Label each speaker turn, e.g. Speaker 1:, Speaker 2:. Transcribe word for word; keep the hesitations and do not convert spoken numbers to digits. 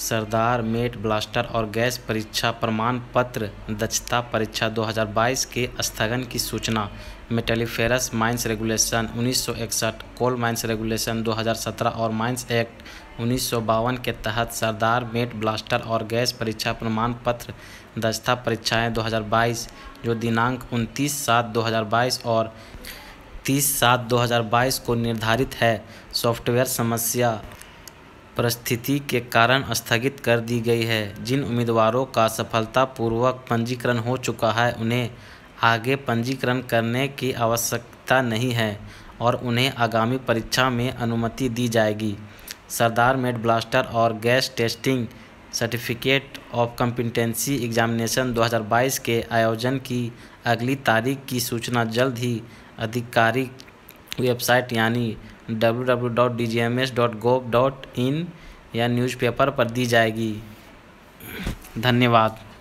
Speaker 1: सरदार mate blaster और gas परीक्षा प्रमाण पत्र दक्षता परीक्षा दो हज़ार बाईस के स्थगन की सूचना। मेटलिफेरस माइंस रेगुलेशन उन्नीस सौ इकसठ, कोल माइंस रेगुलेशन दो हज़ार सत्रह और माइंस एक्ट उन्नीस सौ बावन के तहत सरदार मेट ब्लास्टर और गैस परीक्षा प्रमाण पत्र दक्षता परीक्षाएं दो हज़ार बाईस, जो दिनांक उनतीस सात दो हज़ार बाईस और तीस सात दो हज़ार बाईस को निर्धारित है, सॉफ्टवेयर समस्या परिस्थिति के कारण स्थगित कर दी गई है। जिन उम्मीदवारों का सफलतापूर्वक पंजीकरण हो चुका है, उन्हें आगे पंजीकरण करने की आवश्यकता नहीं है और उन्हें आगामी परीक्षा में अनुमति दी जाएगी। सरदार मेट ब्लास्टर और gas testing certificate of competency examination दो हज़ार बाईस के आयोजन की अगली तारीख की सूचना जल्द ही आधिकारिक वेबसाइट यानी W W W dot D G M S dot gov dot in या न्यूज़पेपर पर दी जाएगी। धन्यवाद।